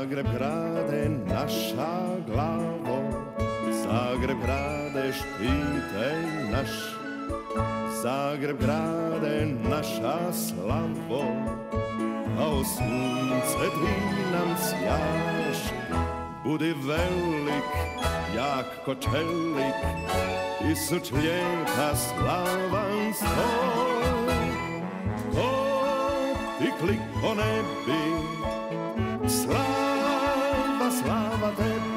Zagreb grade naša glavo, Zagreb grade štitej naš, Zagreb grade naša slavo, a o sunce ti nam sjaš. Budi velik, jak ko čelik, i sučljeta slavan stoj. Ko ti kliko ne bi, slava, slava tebi.